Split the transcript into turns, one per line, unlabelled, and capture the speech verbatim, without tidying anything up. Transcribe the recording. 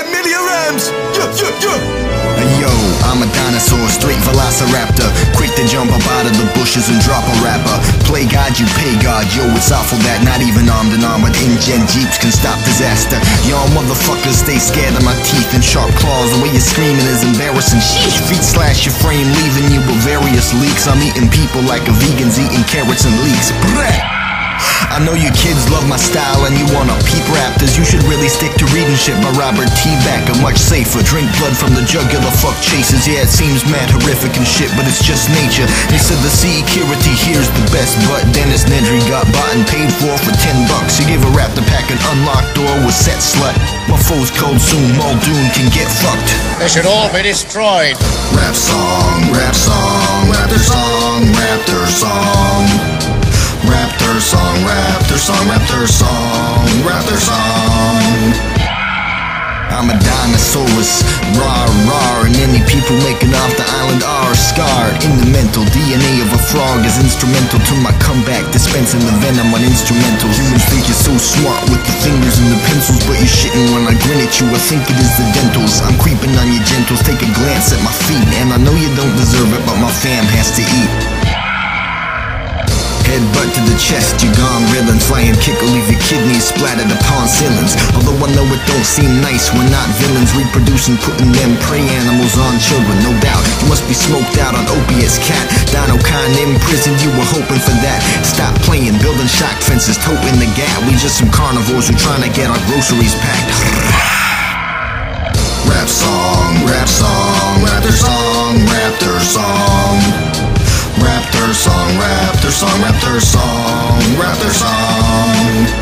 five million rams. Yeah, yeah, yeah.
Hey yo, I'm a dinosaur, straight velociraptor, quick to jump up out of the bushes and drop a rapper. Play God, you pay God, yo, it's awful that not even armed and armored in-gen jeeps can stop disaster. Y'all motherfuckers stay scared of my teeth and sharp claws. The way you're screaming is embarrassing. Sheesh, feet slash your frame, leaving you with various leaks. I'm eating people like a vegan's eating carrots and leeks. Blah! I know you kids love my style and you wanna peep raptors. You should really stick to reading shit by Robert T. Backer, much safer. Drink blood from the jugular, fuck chasers. Yeah, it seems mad horrific and shit, but it's just nature. They said the security here's the best, but Dennis Nedry got bought and paid for for ten bucks. You give a raptor pack an unlocked door with set slut. My foe's cold soon, Muldoon can get fucked.
They should all be destroyed.
Rap song, rap song, raptor song, raptor song. Raptor song, raptor song, raptor song, raptor song. I'm a dinosaurus, rawr, rawr. And any people making off the island are scarred. In the mental, D N A of a frog is instrumental to my comeback, dispensing the venom on instrumentals. Humans think you're so smart with the fingers and the pencils, but you're shitting when I grin at you. I think it is the dentals. I'm creeping on your gentles, take a glance at my feet. And I know you don't deserve it, but my fam has to eat. Headbutt to the chest, you gone villain. Flying kick will leave your kidneys splattered upon ceilings. Although I know it don't seem nice, we're not villains. Reproducing, putting them prey animals on children, no doubt. You must be smoked out on opiates, cat. Dino Khan in prison, you were hoping for that. Stop playing, building shock fences, toting the gap. We just some carnivores who trying to get our groceries packed. Rap song, rap song, raptor song, raptor song. Raptor song, raptor song, raptor song, raptor song.